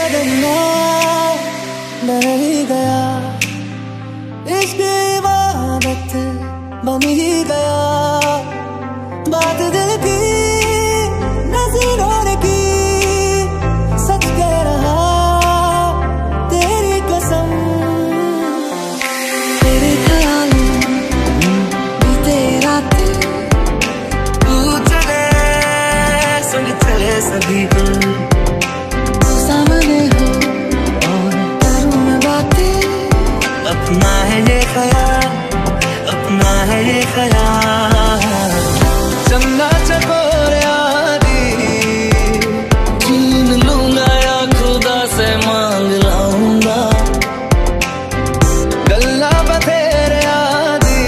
बदलना बन ही गया, इश्क इबादत बन ही गया। बात दिल की नज़रों ने की, सच कह रहा तेरी कसम। तेरे ख्यालों बीते रातें, तू चले संग चले सभी दिन, सामने हो और करूं मैं बातें। अपना है ये ख्याल, अपना है ये ख्याल। चंदा चकोर आदि छीन लूंगा या खुदा से मांग लाऊंगा। गल्ला बतेरे आदि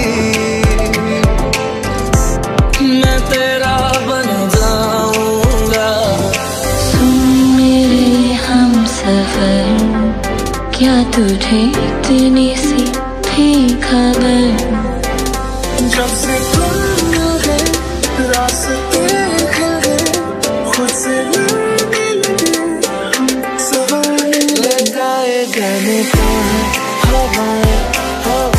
मैं तेरा बन जाऊंगा। सुन मेरे हमसफर, क्या तुझे इतनी सी भी खबर? जब से तुम है रास्ते है, खुद से मिलने लगे हम सवाल। ले जाए जाने का हवाएं,